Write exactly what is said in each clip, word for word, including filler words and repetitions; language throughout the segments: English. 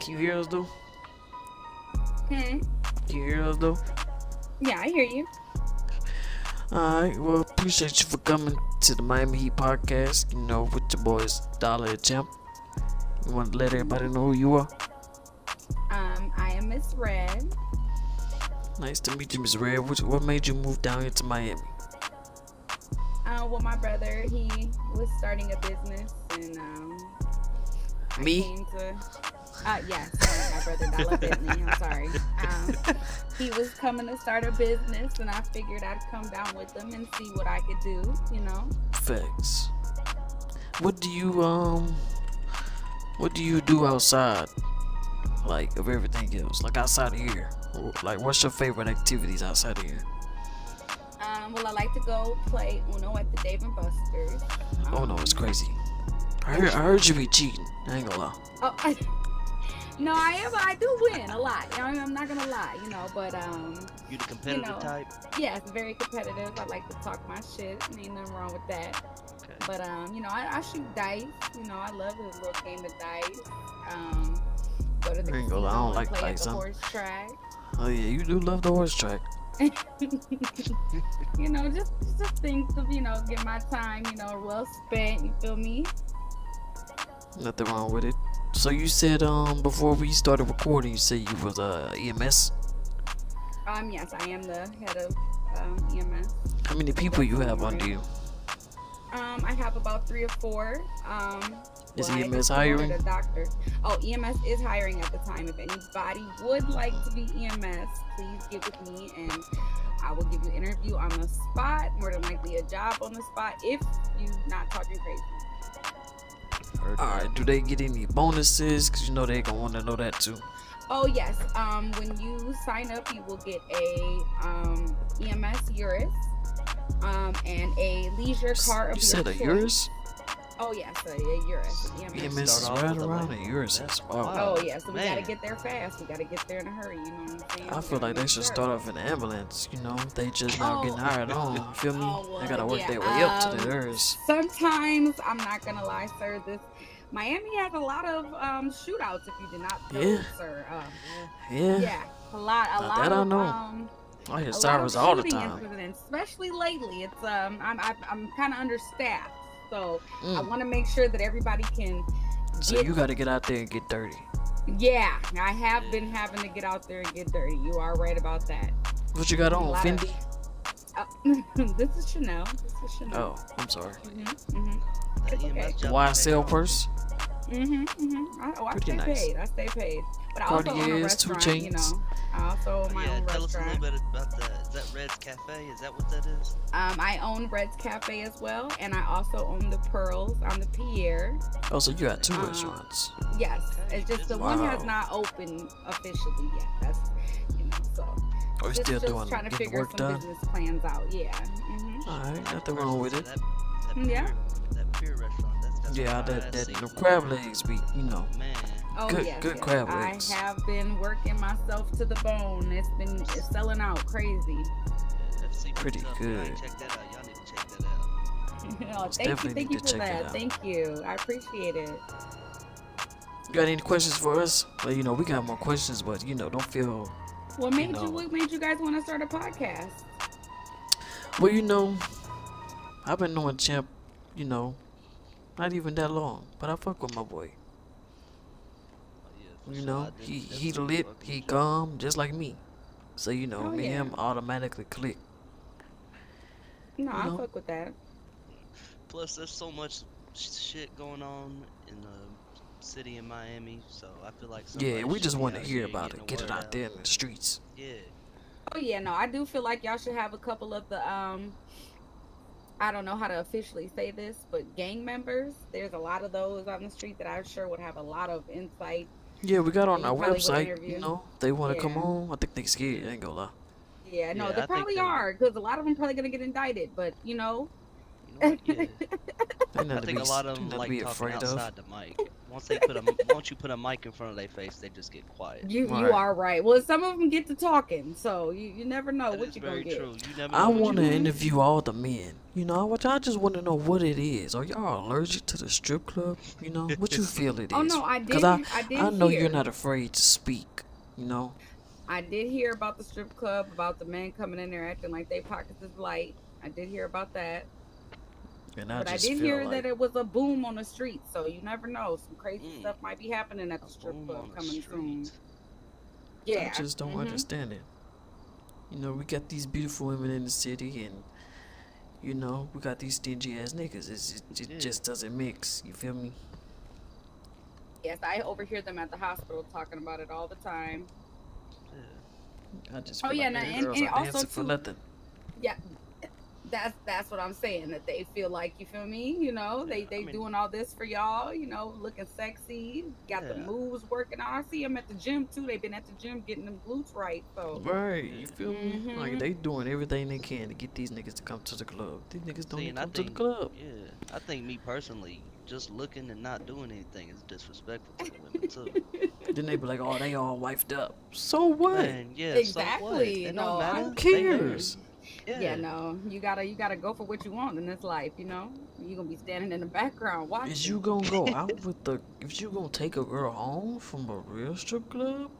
Can you hear us though? Hmm. Can you hear us though? Yeah, I hear you. Alright, well, appreciate you for coming to the Miami Heat podcast, you know, with your boys, Dollar and Champ. You want to let everybody know who you are? Um, I am Miss Red. Nice to meet you, Miss Red. What, what made you move down here to Miami? Uh, well, my brother, he was starting a business, and um, I Me? came to. Uh, yeah, sorry, my brother Dollar Bentley. I'm sorry. Um, he was coming to start a business, and I figured I'd come down with him and see what I could do. You know. Facts. What do you um? What do you do outside? Like of everything else, like outside of here. Like, what's your favorite activities outside of here? Um, well, I like to go play Uno at the Dave and Buster's. Um, Oh no, it's crazy. I heard, I heard you be cheating. I ain't gonna lie. Oh, I, no, I am. I do win a lot. You know, I'm not gonna lie, you know. But um, You the competitive you know, type? yeah, it's very competitive. I like to talk my shit. Ain't nothing wrong with that. Okay. But um, you know, I, I shoot dice. You know, I love a little game of dice. Um, go to the I ain't gonna lie, I don't casino and like play dice, at the huh? horse track. Oh yeah, you do love the horse track. You know, just just things to you know get my time you know well spent. You feel me? Nothing wrong with it. So you said um before we started recording, you said you was uh E M S. Um, yes, I am the head of um, E M S. How many people you have under you? Um, I have about three or four. Um, Is well, I E M S just hiring? promoted a doctor. Oh, E M S is hiring at the time. If anybody would like to be E M S, please get with me and I will give you an interview on the spot. More than likely a job on the spot if you're not talking crazy. Heard All that. right. Do they get any bonuses? Cause you know they gonna want to know that too. Oh yes. Um, when you sign up, you will get a um, E M S Urus, um, and a leisure car of You your said a choice. Urus? Oh yes, a, a Urus. E M S. E M S is Start off right with a around lady. a Urus. That's Wow. wild. Oh yeah, so we Man. gotta get there fast. We gotta get there in a hurry. You know what I'm saying? I We feel gotta like they make should sure. start off in an ambulance. You know, they just now Oh. getting hired on. You feel me? Oh, well, They gotta work yeah, their way up to the um, Urus. Sometimes I'm not gonna lie, sir. This Miami has a lot of um, shootouts. If you did not know, Yeah. sir. Uh, Yeah. yeah, a lot, a Now lot that I of know. um, I hear a lot of sirens all the shooting time. incidents, especially lately. It's um, I'm I'm, I'm kind of understaffed, so I Mm. want to make sure that everybody can. So get- you gotta get out there and get dirty. Yeah, I have been having to get out there and get dirty. You are right about that. What you got A on, lot of- Fendi? Uh, this is Chanel. This is Chanel. Oh, I'm sorry. Mhm, mhm, That It's E M S okay. job Y pay S L off. purse? mhm, mhm. I, oh, I Pretty stay nice. paid. I stay paid. But I also own a Cartiers, two restaurant. You chains. know, I also own my Yeah, own tell us a little restaurant. bit about that. Is that Red's Cafe? Is that what that is? Um, I own Red's Cafe as well, and I also own the Pearls on the Pierre. Oh, so you got two Uh, restaurants. Yes, Okay, it's just the wow. one has not opened officially yet. That's you know, so Or you just, still just doing trying to getting the figure work some done? business plans out. Yeah. hmm Alright, nothing wrong with it. That, that Yeah. Pier, that pier restaurant. That's got Yeah, some that fine that the seafood. crab legs be, you know. Man. Oh Good- yes, good yes. crab I legs. have been working myself to the bone. It's been it's selling out crazy. Yeah, that seafood Pretty stuff, y'all ain't good. check that out. Y'all need to check that out. oh, Most thank you, definitely thank need you to for check it that. out. Thank you. I appreciate it. You got any questions for us? Well, you know, we got more questions, but you know, don't feel. What made know. you? What made you guys want to start a podcast? Well, you know, I've been knowing Champ, you know, not even that long, but I fuck with my boy. Oh, yeah, for You sure. know, I did he he definitely lit, fuck with he you. calm, just like me. So you know, Oh, me yeah. and him automatically click. No, I know. fuck with that. Plus, there's so much sh- shit going on in the city in Miami, so I feel like Yeah, somebody we should just be want to out hear here about getting it, the get it word out there in the streets. Yeah. Oh yeah, no, I do feel like y'all should have a couple of the um I don't know how to officially say this, but gang members. There's a lot of those on the street that I'm sure would have a lot of insight. Yeah, we got on You our probably would website, interview. you know, they want to come Yeah. on. I think they scared, I ain't gonna lie. Yeah, no, Yeah, I they think probably them- are because a lot of them probably gonna get indicted. But you know, You know what? Yeah. Ain't I nothing to think be, a lot of ain't them nothing to like be talking afraid of. outside the mic. Once they put a once you put a mic in front of their face, they just get quiet. You Right. you are right. Well, some of them get to talking, so you, you never know That what is you're gonna very get. true. You never I know what want to you interview all the men. You know, what I just want to know what it is. Are y'all allergic to the strip club? You know, what you feel it is? Oh no, I did. Because I, I did I know hear. you're not afraid to speak. You know. I did hear about the strip club, about the men coming in there acting like they pockets is light. I did hear about that. And I But I just did feel hear like that it was a boom on the street, so you never know. Some crazy Mm. stuff might be happening at A the strip boom club on the coming soon. street. Yeah. I just don't mhm. understand it. You know, we got these beautiful women in the city, and you know, we got these stingy ass niggas. It's, it, it Yeah. just doesn't mix. You feel me? Yes, I overhear them at the hospital talking about it all the time. Yeah. I just Oh, feel yeah, like no, them and- girls and are also, dancing for too- nothing. Yeah, that's that's what I'm saying. That they feel like, you feel me? You know, they Yeah, I they mean- doing all this for y'all. You know, looking sexy, got the Yeah. moves working out. I see them at the gym too. They've been at the gym getting them glutes right. So Right, you feel me? Like Mhm. they doing everything they can to get these niggas to come to the club. These niggas don't See, even and I come to the think, club. yeah, I think me personally, just looking and not doing anything is disrespectful to the women too. Then they be like, oh, they all wifed up. So what? Man, yeah, Exactly, So what? It no, don't matter. Who They married. cares? Yeah. yeah, no, you gotta you gotta go for what you want in this life. You know, you gonna be standing in the background watching. Is you gonna go out with the? If you gonna take a girl home from a real strip club?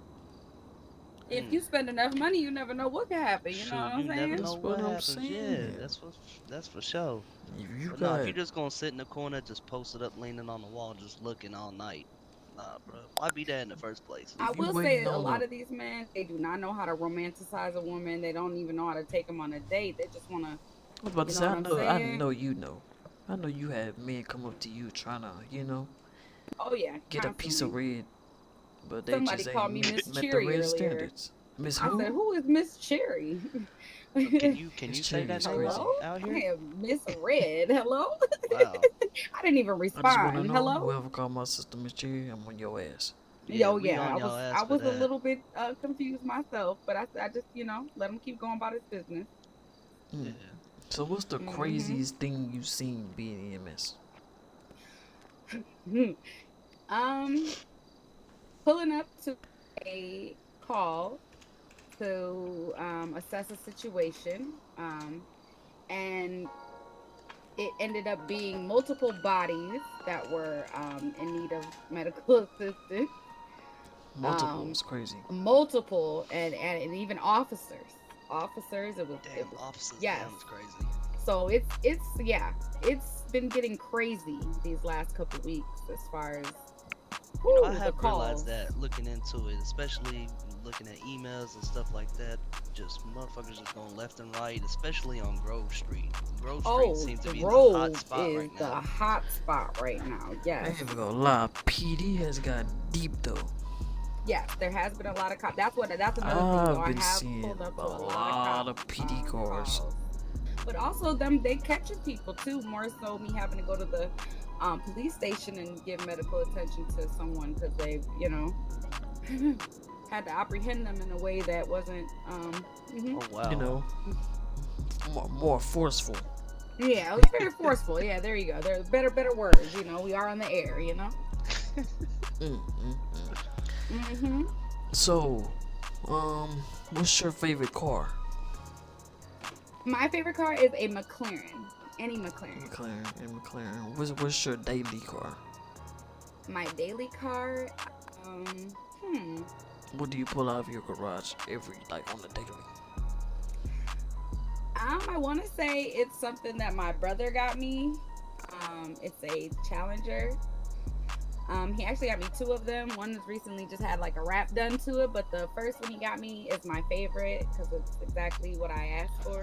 If you spend enough money, you never know what can happen. You Shoot, know what I'm you saying? never That's know what what I'm happens. Yeah, saying. that's for that's for sure. If you But no, got, if you're just gonna sit in the corner, just post it up, leaning on the wall, just looking all night, nah, bro. Why be that in the first place? I If you will say waiting a on lot a- of these men, they do not know how to romanticize a woman. They don't even know how to take them on a date. They just want to. I was about to You say, know I what I'm know, I saying? know you know. I know you have men come up to you trying to, you know, Oh yeah, get a piece of constantly. red, but they Somebody just called ain't me met, Miss met the Cherry red earlier. standards. Miss I said, who? "Who is Miss Cherry?" Can you can It's you say that cherries name crazy. out, Hello? out I here? am Miss Red. Hello? Wow. I didn't even I just want to respond. know, Hello? whoever called my sister Miss Cherry, I'm on your ass. Yo, we yeah, on I y'all was, ass I for was a that. little bit uh, confused myself, but I, I just, you know, let him keep going about his business. Mm. Yeah. So what's the Mhm. craziest thing you've seen being E M S? um, pulling up to a call to um, assess a situation, um, and it ended up being multiple bodies that were um, in need of medical assistance. Multiple Um, is crazy. Multiple, and, and, and even officers. Officers, it was, it Damn, was officers yes. down is crazy. so it's it's yeah, it's been getting crazy these last couple weeks as far as You know, whew, I the have calls. realized that looking into it, especially looking at emails and stuff like that, just motherfuckers just going left and right, especially on Grove Street. Grove Street Oh, seems to the be the hot Grove spot is right the now. hot spot right now. I Yes, ain't even gonna lie, P D has got deep though. yes, there has been a lot of cops. That's what. That's another I've thing. Though. I been have seeing pulled up to a a lot, lot of, of cops, P D um, cars. calls. But also them, they catching people too. More so, me having to go to the um, police station and give medical attention to someone because they, you know, had to apprehend them in a way that wasn't. Um, mhm. Oh wow. You know, more, more forceful. Yeah, it was very forceful. Yeah, there you go. There's better, better words. You know, we are on the air. You know. Mm, mm, mm. Mm-hmm. So, um, what's your favorite car? My favorite car is a McLaren. Any McLaren. McLaren and McLaren. What's what's your daily car? My daily car. Um. Hmm. What do you pull out of your garage every like on the daily? Um, I want to say it's something that my brother got me. Um, it's a Challenger. Um, he actually got me two of them. One has recently just had like a wrap done to it, but the first one he got me is my favorite because it's exactly what I asked for.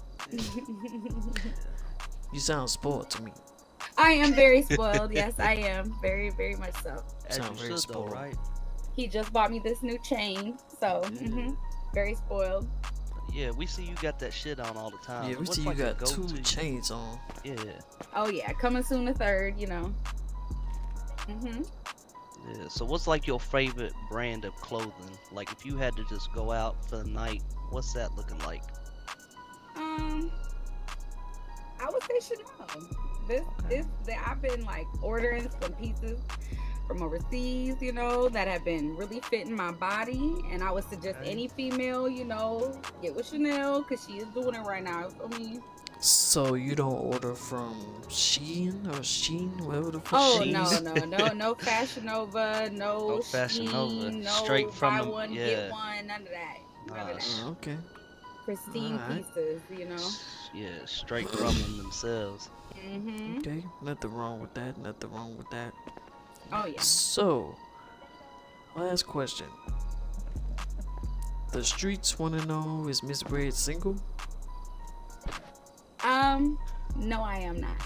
You sound spoiled to me. I am very spoiled. Yes, I am. Very, very much so. As Sound you very should though, spoiled. right? He just bought me this new chain, so Yeah. mhm, very spoiled. Yeah, we see you got that shit on all the time. Yeah, we What's see you like a got two go-to- chains on. Yeah, Oh yeah, coming soon the third, you know. Mhm. yeah. So what's like your favorite brand of clothing? Like if you had to just go out for the night, what's that looking like? Um, I would say Chanel. This, this, that I've been like ordering some pieces from overseas, you know, that have been really fitting my body, and I would suggest Okay. any female, you know, get with Chanel because she is doing it right now. I mean, So you don't order from Shein or Sheen, whatever the fuck. oh Shein. no, no, no, no Fashion Nova, no, No Fashion Nova. Shein, no Straight from buy the- one yeah. get one, none of that. None of that. Nice. Oh, okay. Pristine Alright. pieces, you know. Yeah, straight from them themselves. Mhm. Okay. Nothing wrong with that. Nothing wrong with that. Oh yeah. So, last question. The streets want to know, is Miss Bread single? Um, no, I am not.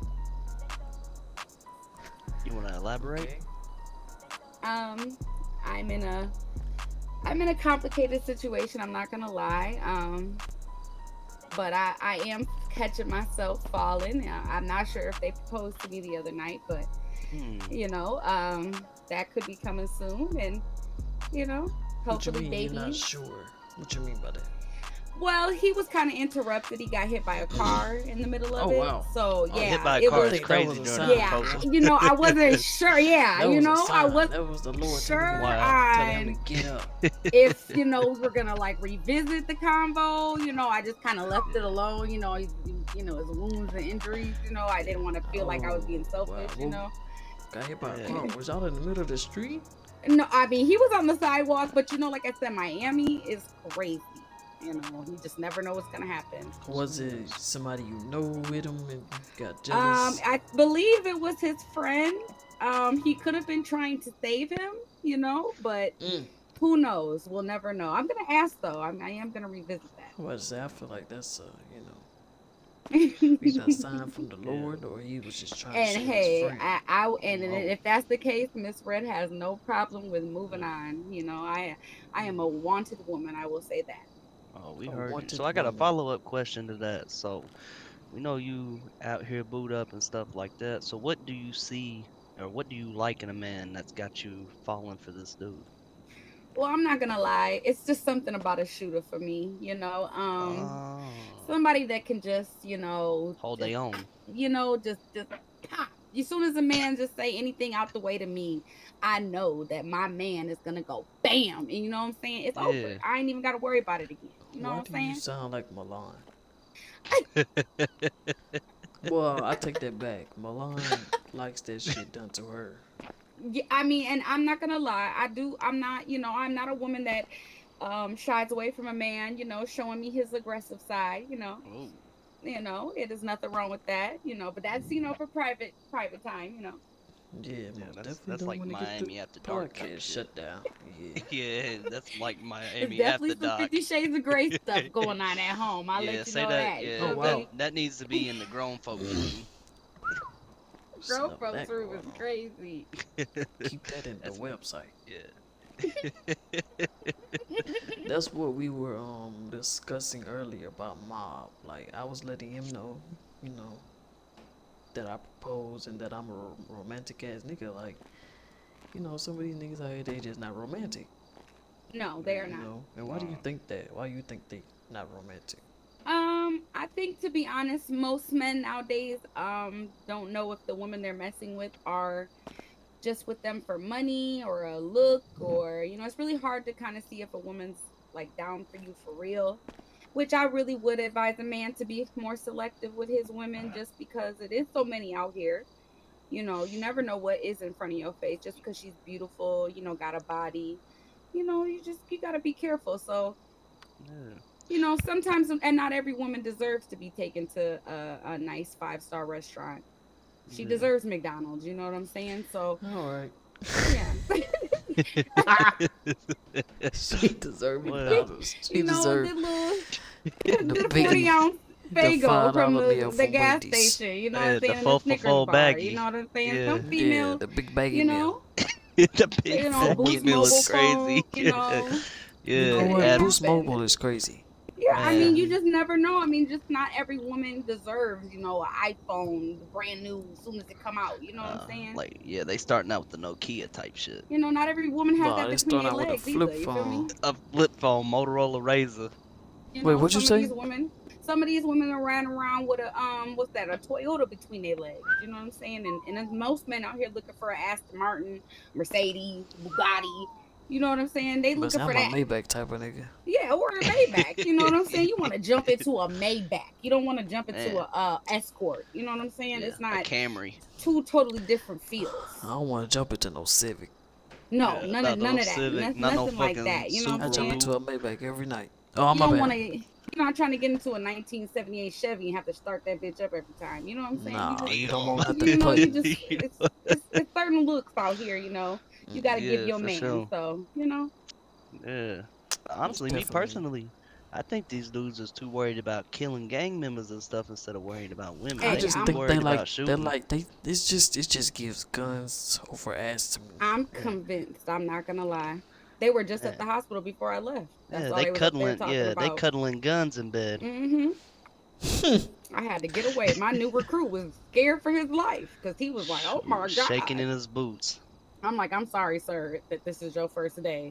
You want to elaborate? Um, I'm in a, I'm in a complicated situation. I'm not gonna lie. Um, but I, I am catching myself falling. Uh, I'm not sure if they proposed to me the other night, but Hmm. you know, um, that could be coming soon, and you know, What you hopefully, mean baby. you're not sure? What you mean by that? Well, he was kind of interrupted. He got hit by a car in the middle of Oh, it. wow. So Oh, yeah, hit by a it car was. is think that crazy was a during sign. the Yeah, proposal. you know, I wasn't sure. Yeah, That you was a know, I sign. was That was the Lord sure telling you, Wow. telling him on to get up. if you know we're gonna like revisit the convo. You know, I just kind of left it alone. You know, he's- you know his wounds and injuries. You know, I didn't want to feel like I was being Oh, selfish. wow. You know, Got hit by a Yeah. car. Was y'all in the middle of the street? no, I mean he was on the sidewalk, but you know, like I said, Miami is crazy. You know, you just never know what's gonna happen. Was it somebody you know with him and got Um, jealous? I believe it was his friend. Um, he could have been trying to save him, you know, but Mm. who knows? We'll never know. I'm gonna ask though. I'm, I am gonna revisit I was say, I feel like that's uh, you know, that. either a sign from the Lord or he was just trying to And save hey, his friend. I, I and Oh. if that's the case, Miss Red has no problem with moving on. You know, I I am a wanted woman. I will say that. Oh, we A heard you. wanted So I got a woman. follow-up question to that. So we know you out here boot up and stuff like that. So what do you see, or what do you like in a man that's got you falling for this dude? Well, I'm not gonna lie. It's just something about a shooter for me. You know, um, Oh, somebody that can just, you know, hold just they own. you know, just just pop. As soon as a man just say anything out the way to me, I know that my man is gonna go bam, and you know what I'm saying? It's Yeah. over. I ain't even gotta worry about it again. You know Why what do I'm you saying? sound like Milan? Well, I take that back. Milan likes that shit done to her. Yeah, I mean, and I'm not gonna lie. I do. I'm not. You know, I'm not a woman that um shies away from a man. You know, showing me his aggressive side. You know, Ooh. you know, it is nothing wrong with that. You know, but that's you know for private private time. You know. Yeah, Yeah, most that's definitely that's don't like wanna get Miami the after dark. type podcast shit. shut down. Yeah. Yeah, that's like It's Miami definitely after some dark. Fifty Shades of Grey stuff going on at home. I'll Yeah, let you say know that. that. You Yeah, feel Oh, wow. me? that that needs to be in the grown folks room. Grown Stuff folks that room going is on. crazy. Keep that in the That's- website. Yeah. That's what we were um discussing earlier about Mob. Like I was letting him know, you know, that I propose and that I'm a ro- romantic ass nigga. Like, you know, some of these niggas out here they just not romantic. No, they are you not. know? And why do you Uh. think that? Why you think they not romantic? Um, I think to be honest, most men nowadays um don't know if the women they're messing with are just with them for money or a look, or you know, it's really hard to kind of see if a woman's like down for you for real. Which I really would advise a man to be more selective with his women, just because it is so many out here. You know, you never know what is in front of your face just because she's beautiful, you know, got a body. You know, you just you gotta be careful. So Yeah. you know, sometimes, and not every woman deserves to be taken to a, a nice five star restaurant. She Yeah. deserves McDonald's, you know what I'm saying? So, All right. yeah. She deserve Well, McDonald's. She you know, deserve the little the the big forty ounce the Fago five from dollar the, meal the from gas Wendy's. station, you know Yeah, what I'm the saying? four And for the Snickers four bar, baggie. you know what I'm saying? Yeah. Some Yeah, females, the big baggy you meal. know, The big you know, baggy Boost meal Mobile is crazy. phone, you know. Yeah, You know Yeah, what? it add- Boost happens. Mobile is crazy. Yeah, I mean, Man. you just never know. I mean, just not every woman deserves, you know, an iPhone, brand new, as soon as it come out. You know what uh, I'm saying? like yeah, they starting out with the Nokia type shit. You know, not every woman has Nah, that they between start their out with a legs flip either. You feel me? phone. A flip phone, Motorola Razr. You Wait, know, what'd you some of say? these women, Some of these women are riding around with a um, what's that? A Toyota between their legs. You know what I'm saying? And and there's most men out here looking for an Aston Martin, Mercedes, Bugatti. You know what I'm saying? They But looking I'm for a that. Maybach type of nigga. Yeah, or a Maybach. You know what I'm saying? You want to jump into a Maybach. You don't want to jump into Man. a uh, Escort. You know what I'm saying? Yeah, It's a not Camry. two totally different feels. I don't want to jump into no Civic. No, Yeah, none not of no none of that. Civic, Nothing, not no nothing like fucking that. You know what I I'm jump saying? into a Maybach every night. Oh, You my don't bad. want to. You're not trying to get into a nineteen seventy-eight Chevy and have to start that bitch up every time. You know what I'm saying? Nah, you you just, don't want nothing you know, you play. just it's, it's it's certain looks out here. You know, you got to give Yeah, your for man. sure. So you know, Yeah. Honestly, me Definitely. personally, I think these dudes is too worried about killing gang members and stuff instead of worried about women. Hey, I They just too I'm- think worried they about like they shooting. like they. It's just it just gives guns over ass to me. I'm convinced. I'm not gonna lie. They were just Yeah. at the hospital before I left. That's yeah, all they they was up there cuddling. talking Yeah, they about. cuddling guns in bed. Mm-hmm. I had to get away. My new recruit was scared for his life because he was like, "Oh my god!" Shaking in his boots. I'm like, "I'm sorry, sir, that this is your first day."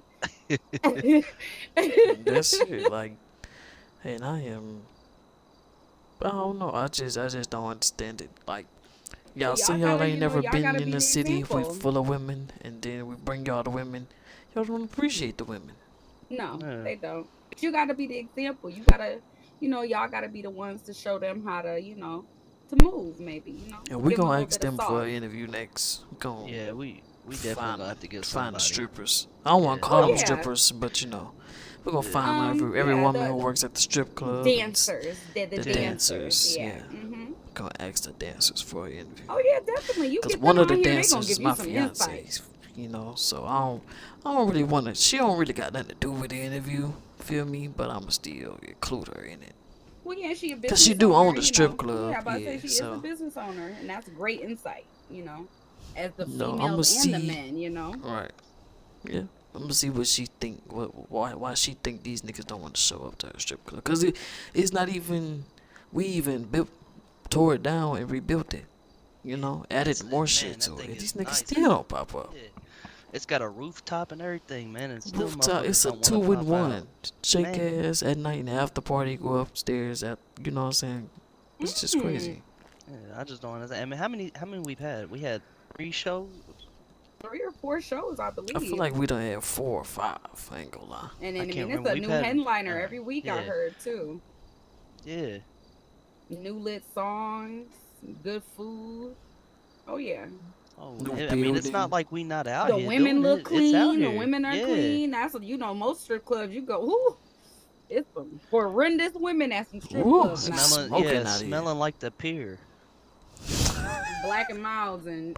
That's it. Like, and I am. I don't know. I just I just don't understand it. Like, y'all Y'all see y'all gotta, ain't you know, never y'all been gotta in be a the city example. with full of women, and then we bring y'all the women. Y'all don't appreciate the women. No, Yeah. they don't. But you got to be the example. You gotta, you know, y'all gotta be the ones to show them how to, you know, to move. Maybe, you know. And we Give 'em a gonna little ask bit of them for sauce. an interview next. We gonna Yeah, we we definitely find gonna have to get find the somebody. strippers. I don't want Yeah. to call Oh, them yeah. strippers, but you know, we're gonna Yeah. find Um, every every yeah, woman the- who works at the strip club. and s- Dancers, they're the, the dancers. dancers, Yeah. yeah. hmm Gonna ask the dancers for an interview. Oh yeah, definitely. You Cause get one them of the out here, they dancers gonna is give you my some fiance, insight. you know. So I don't, I don't really want to. She don't really got nothing to do with the interview, feel me? But I'ma still include her in it. Well, yeah, she a business. 'Cause she do owner, own the you strip know. club, Yeah, but I yeah, say she is so- a business owner, and that's great insight. You know, as the No, females I'ma and see- the men. You know. Right? Yeah. I'm gonna see what she think. What why why she think these niggas don't want to show up to her strip club? Cause it, it's not even. We even built, tore it down and rebuilt it. You know, added Man, more that shit to thing it. is These niggas nice. still don't pop up. Yeah. It's got a rooftop and everything, man. And still Rooftop, motherfuckers it's a don't two wanna in pop out. one. Shake Man. ass at night and after party, go upstairs at, you know what I'm saying? It's just Mm. crazy. Yeah, I just don't understand. I mean, how many how many we've had? We had three shows. Three or four shows, I believe. I feel like we done had four or five. I ain't gonna lie. and I then I, can't mean, it's remember. a We've new had, headliner uh, every week. I yeah. heard too. Yeah. New lit songs, good food. Oh yeah. Oh, New yeah, I mean, it's building. not like we not out The here. women doing look it. It's clean. out The here. women are yeah. clean. That's what you know. Most strip clubs, you go, ooh, it's some horrendous women at some strip Ooh, clubs now. Smelling, Smoking yeah, out here. smelling like the pier. Black and Milds and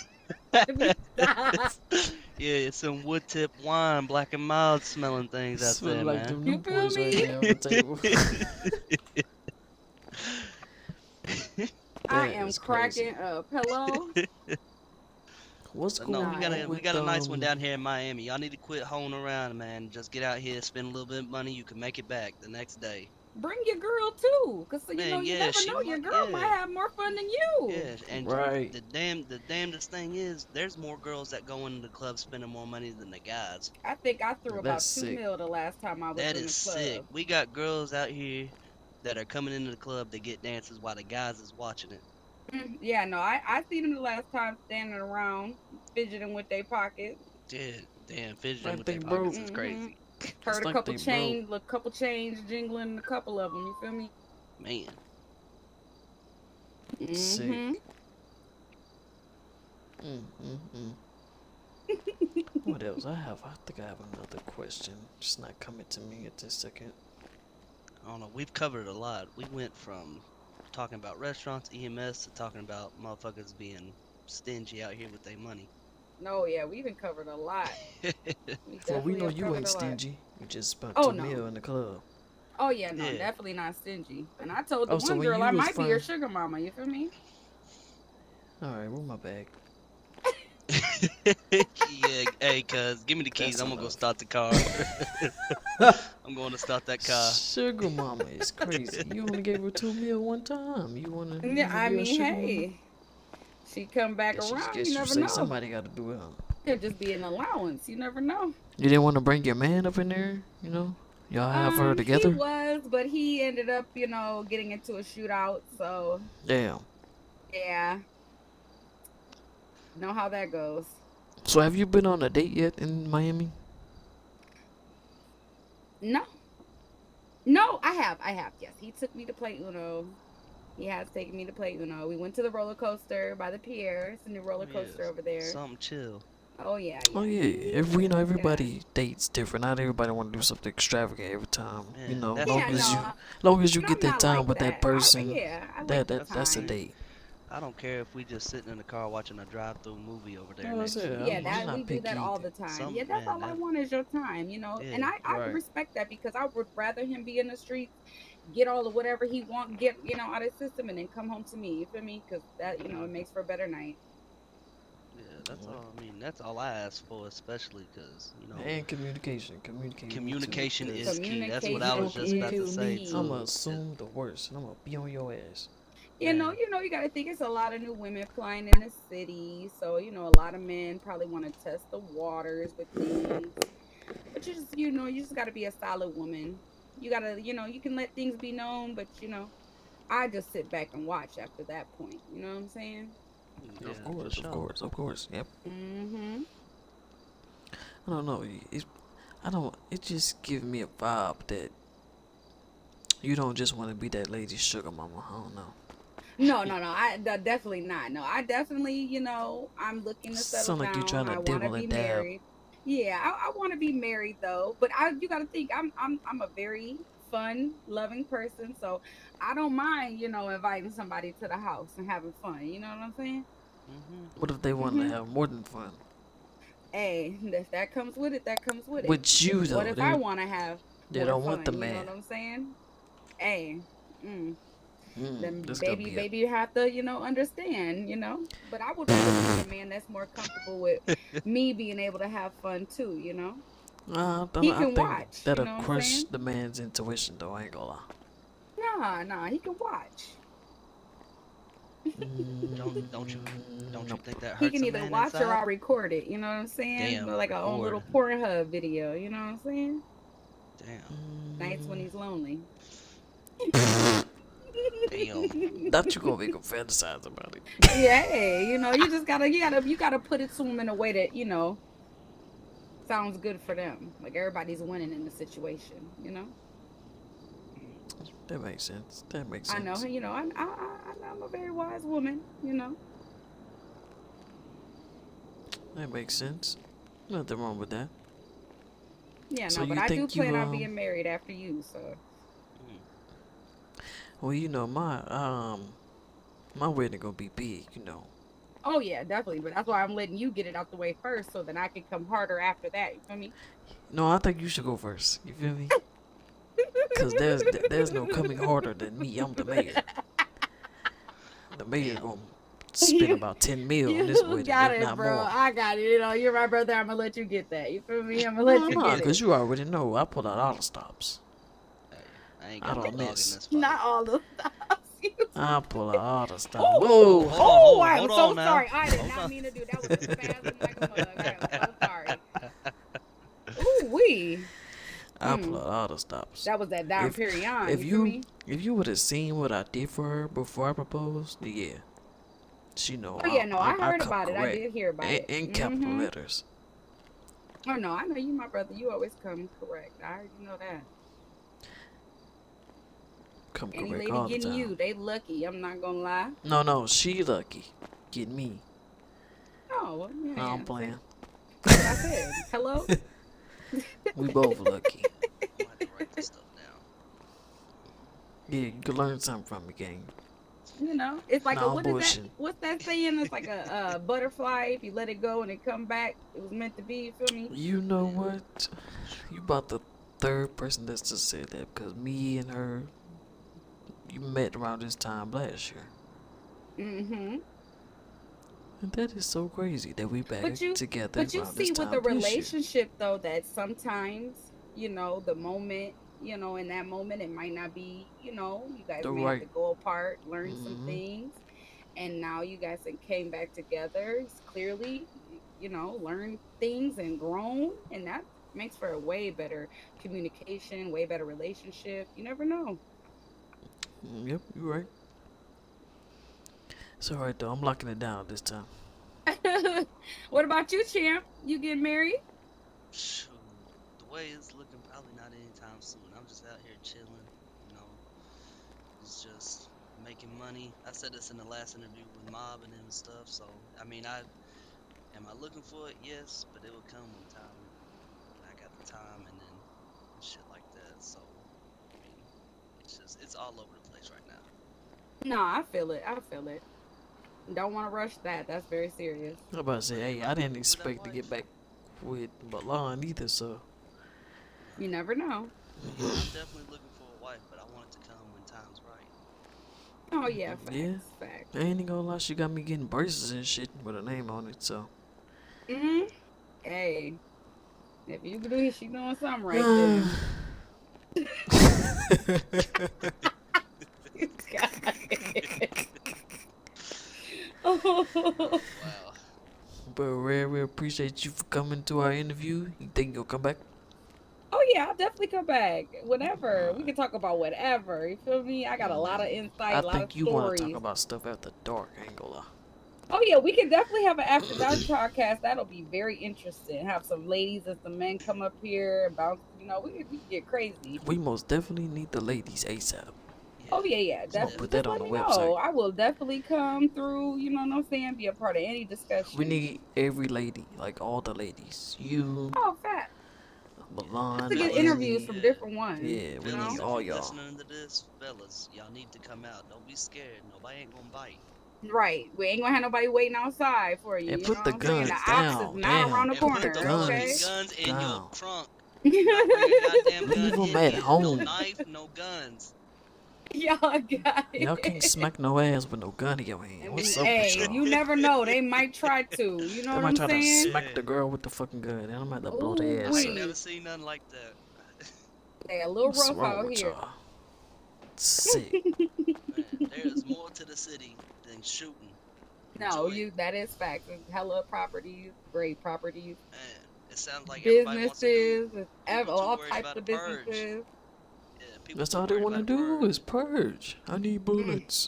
Yeah, it's some wood tip wine, black and mild smelling things out Smell there, like man. them You new feel boys right me? there on the table. I That am is crazy. cracking up. Hello. What's But going no, we got a on we with, got a nice one um, down here in Miami. Y'all need to quit hoeing around, man. Just get out here, spend a little bit of money. You can make it back the next day. Bring your girl too, cause you Man, know you yeah, never she know. Your might- girl yeah. might have more fun than you. Yeah, and Right. the damn the damnedest thing is, there's more girls that go into the club spending more money than the guys. I think I threw about That's two sick. mil the last time I was That in is the club. sick. We got girls out here that are coming into the club to get dances while the guys is watching it. Mm, Yeah, no, I I seen them the last time standing around fidgeting with their pockets. Yeah, damn, fidgeting That with their thing broke. pockets is Mhm. crazy. Heard a like couple they broke. change, a couple change jingling, a couple of them. You feel me? Man, Sick. Mhm. Mm, mm, mm. What else? I have. I think I have another question. Just not coming to me at this second. I don't know. We've covered a lot. We went from talking about restaurants, E M S, to talking about motherfuckers being stingy out here with their money. No, yeah, we even covered a lot. We Well, we definitely know have you covered ain't a lot. stingy. You just spent Oh, two no. mil in the club. Oh yeah, no, Yeah. definitely not stingy. And I told the Oh, so one when girl you I was might be your fun- sugar mama. You feel me? All right, where my bag? Yeah, hey, cuz, give me the keys. That's I'm gonna go enough. start the car. I'm going to start that car. Sugar mama is crazy. You only gave her two mil one time. You wanna? you Yeah, wanna I be a mean, sugar mama? hey, she come back Guess you, around. guess You you never say know. somebody got to do it. Huh? Could just be an allowance. You never know. You didn't want to bring your man up in there, you know? Y'all have her Um, he together? was, but he ended up, you know, getting into a shootout. So Damn. yeah, know how that goes. So have you been on a date yet in Miami? No, no, I have, I have. Yes, he took me to play Uno. He has taken me to play Uno. We went to the roller coaster by the pier. It's a new roller coaster Yes. over there. Something chill. Oh yeah, Oh yeah. yeah, He, every you know yeah. everybody dates different. Not everybody want to do something extravagant every time. You Man, know, that's long Yeah, the as you, thing. no, long as you but get I'm that not time like with that that. I, person, yeah, I like that the that that's a time. date. I don't care if we just sitting in the car watching a drive-through movie over there No, that's next to it. me. Yeah, I'm, I'm that we not do that picky all either. the time. Yeah, Some that's man, all I that want is your time, you know. And yeah, I I Right. respect that because I would rather him be in the streets, get all of whatever he want, get you know out of his system, and then come home to me. You feel me? Because that you know it makes for a better night. yeah. That's all. I mean, that's all I ask for, especially because you know, And communication, communication too. communication is Because key. That's if what you I Communication was don't just about is to communicate with say me, key. I'ma too. It, assume the worst, and I'm gonna be on your ass. You know, man, you know, you got to think it's a lot of new women flying in the city, so you know a lot of men probably want to test the waters with things. But you just you know you just got to be a solid woman. You gotta you know you can let things be known, but you know I just sit back and watch after that point. You know what I'm saying? Of yeah, for course, of sure. course, of course. Yep. Mm-hmm. I don't know. It, I don't. It just gives me a vibe that you don't just want to be that lady's sugar mama. I don't know. No, no, no. I d- definitely not. No, I definitely, you know, I'm looking to settle Sound like you down. trying to I want to dibble be and dab. married. Yeah, I, I want to be married though. But I, you got to think, I'm, I'm, I'm a very fun, loving person. So I don't mind, you know, inviting somebody to the house and having fun. You know what I'm saying? Mhm. What if they want to Hmm. have more than fun? Hey, if that comes with it, that comes with it. With you What though, if I they want to have they more don't want the fun? You know man. what I'm saying? Hey. Mm. Mm, Then this gonna baby be a. baby you have to you know understand you know but I would rather be with a man that's more comfortable with me being able to have fun too, you know. Uh, I, don't He know, I can think watch, you that'll know what I'm crush saying. the man's intuition though. I ain't gonna lie. Nah, nah, he can watch. Don't don't you Mm, don't you nope. think that He hurts can a either man watch or inside? I'll record it, you know what I'm saying, Damn, like a own record. little Pornhub video, you know what I'm saying. Damn, Nights when Mm, he's lonely. damn. that you gonna make him fantasize about it. Yeah, hey, you know you just gotta you gotta you gotta put it to him in a way that you know sounds good for them, like everybody's winning in the situation, you know. That makes sense. That makes I know, sense. you know, I, I, I, I'm a very wise woman, you know. That makes sense. Nothing wrong with that. Yeah, So no, but you I do think you plan on um being married after you, so. Mm. well you know my um my wedding gonna be big, you know. Oh, yeah, definitely. But that's why I'm letting you get it out the way first so then I can come harder after that. You feel me? No, I think you should go first. You feel me? Cause there's there's no coming harder than me. I'm the mayor. The mayor Damn. gonna spend about ten mil on this You wedding, got if it, not bro. more. I got it. You know, you're my brother. I'm going to let you get that. You feel me? I'm going to let No, you no, get it. cause you already know I pull out all the stops. Hey, I ain't I got no don't dog in miss. this fight. Not all the stuff. I pull out all the stops. Oh, Whoa! Hold on, oh, hold, I'm hold so on now. sorry. I did Hold not on. mean to do that. Was a spasm like a mug. I am so sorry. Ooh, wee. I pull Mm. out all the stops. That was that Dom If Perignon. if You feel you me? if you would have seen what I did for her before I proposed, yeah, she know Oh yeah, I no, I I, I heard come about it. I correct did hear about in, it. in capital Mm-hmm. letters. Oh no, I know you, my brother. You always come correct. I already know that. Come Any correct lady all the getting time. you, they lucky. I'm not gonna lie. No, no, she lucky. Get me. Oh, well, yeah, No, yeah. I'm See, playing. that's what I said. Hello. We both lucky. I'm gonna have to write this stuff down. Yeah, you can learn something from me, gang. You know, it's like No, a I'm what is that? bullshitting. What's that saying? It's like a, uh butterfly. If you let it go and it come back, it was meant to be. You feel me? You know what? You about the third person that's just said that because me and her, you met around this time last year. Mm-hmm. And that is so crazy that we back But you, together but you around this see with time the this year. relationship though that sometimes you know the moment you know in that moment it might not be you know you guys The may have to right. go apart, learn some Hmm. things, and now you guys have came back together. It's clearly you know, learned things and grown, and that makes for a way better communication, way better relationship. You never know. Mm, yep, you're right. It's alright though. I'm locking it down this time. What about you, champ? You getting married? Shoot, the way it's looking, probably not anytime soon. I'm just out here chilling, you know. It's just making money. I said this in the last interview with Mob and them and stuff. So I mean, I am I looking for it? Yes, but it will come when time. When I got the time and then shit like that. So I mean, it's just it's all over the place right now. No, I feel it. I feel it. Don't want to rush that. That's very serious. I'm about to say, hey, I didn't expect to wife. get back with Milan either, so. You never know. Yeah, I'm definitely looking for a wife, but I want it to come when time's right. Oh yeah, facts, Yeah. facts. I ain't gonna lie, she got me getting braces and shit with her name on it, so. Mhm. Hey, if you do it, she doing something right there. Oh. Wow. But Rare, we appreciate you for coming to our interview. You think you'll come back? Oh yeah, I'll definitely come back whenever. We can talk about whatever. You feel me? I got a lot of insight, I a lot think of you want stories. to talk about stuff after dark, I ain't gonna lie. Oh yeah, we can definitely have an after dark podcast. That'll be very interesting. Have some ladies and some men come up here and bounce. You know, we, we can get crazy. We most definitely need the ladies ASAP. Oh yeah, yeah, So I'll definitely. put Just that on let the me website. know. I will definitely come through. You know what I'm saying? Be a part of any discussion. We need every lady, like all the ladies. You, Oh, fat. Milan, To get Amy. interviews from different ones. Yeah, we you Fellas, need if know? all you y'all. listening to this, fellas, y'all need to come out. Don't be scared. Nobody ain't gonna bite. Right. We ain't gonna have nobody waiting outside for you. And you put know the what I'm saying? guns The ox down, is not down. around the And corner. put the guns Okay. fucking guns in your down. trunk. Not bring your goddamn Leave gun 'em in at here. home. No knife, no guns. Y'all got it. Y'all can't smack no ass with no gun in your hand. And What's we- up hey, with y'all? you never know. They might try to. You know They what might I'm try to saying? smack the girl with the fucking gun, and I'm gonna have to blow their Ooh, ass I wee. ain't up. never seen nothing like that. They a little What's rough wrong out with here. y'all? Sick. Man, there's more to the city than shooting. No, Enjoy. you that is fact. There's hella properties, great properties, Man, it sounds like everybody wants to do. businesses, ev- too all worried types about of the purge. businesses. Yeah, people That's too all they worried want to about the do purge. is purge. I need bullets.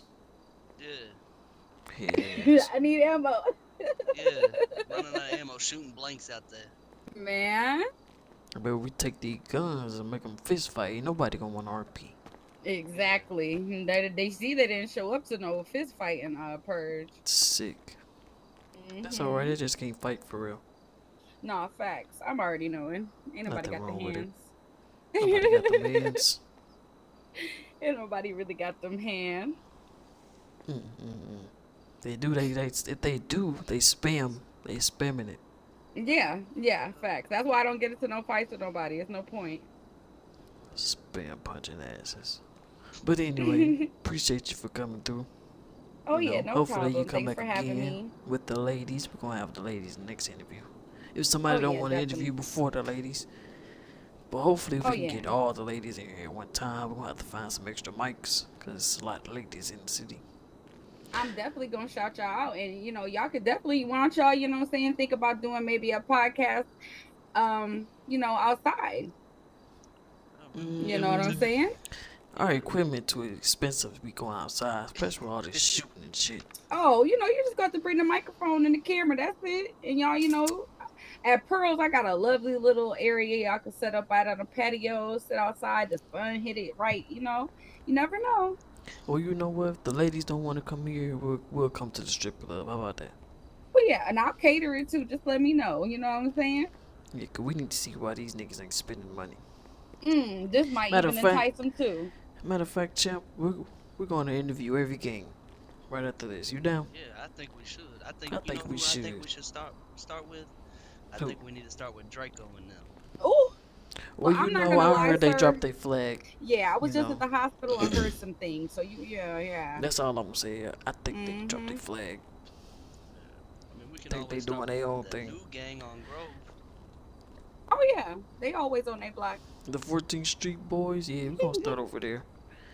Yeah, Yes. I need ammo. yeah. Running out of ammo, shooting blanks out there. Man, But we take these guns and make them fist fight. Ain't nobody gonna want R P. exactly. They, they see they didn't show up to no fist fight in uh, Purge. Sick. That's Mhm. alright. They just can't fight for real. Nah, facts. I'm already knowing. Ain't nobody Nothing got the wrong with it. hands. Nobody got the mans. Ain't nobody really got them hands. Mm, mm, mm. They do. They, they if they do, they spam. They spamming it. Yeah, yeah, facts. That's why I don't get into no fights with nobody. It's no point. Spam punching asses. But anyway, appreciate you for coming through. Oh You yeah, know, no hopefully problem. you come Thanks back for having again me. with the ladies. We're gonna have the ladies next interview. If somebody Oh, don't yeah, want to definitely. interview before the ladies, but hopefully we Oh, can yeah. get all the ladies in here at one time. We're gonna have to find some extra mics because there's a lot of ladies in the city. I'm definitely gonna shout y'all out, and you know, y'all could definitely want y'all, you know, what I'm saying, think about doing maybe a podcast, um, you know, outside. You know what I'm Mm, saying? Our equipment too expensive to be going outside, especially with all this shooting and shit. Oh, you know, you just got to bring the microphone and the camera. That's it. And y'all, you know, at Pearls, I got a lovely little area y'all can set up out on the patio, sit outside, just fun, hit it right. You know, you never know. Well, you know what? If the ladies don't want to come here, we'll, we'll come to the strip club. How about that? But yeah, and I'll cater it too. Just let me know. You know what I'm saying? Yeah, 'cause we need to see why these niggas ain't spending money. Mm, this might Matter even of fact- entice them too. Matter of fact, champ, we're, we're going to interview every gang right after this. You down? Yeah, I think we should. I think I you think know we who I think should. we should start start with. I Who? think we need to start with Draco and them. Oh, Well, Well, I'm you not know, gonna I lie, heard they sir. dropped their flag. yeah, I was You just know. at the hospital and heard some things. So you, yeah, yeah. That's all I'm saying. I think they dropped their Mhm. flag. I mean, we can Think they always doing start their with own the thing. New gang on Grove. Oh yeah, they always on their block. The fourteenth Street Boys, yeah, we're going to start over there.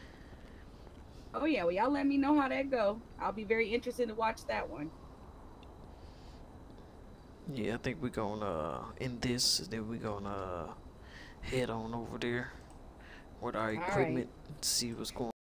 Oh yeah, well y'all let me know how that go. I'll be very interested to watch that one. Yeah, I think we're gonna uh, end this, and then we're gonna uh, head on over there with our All right. equipment, see what's going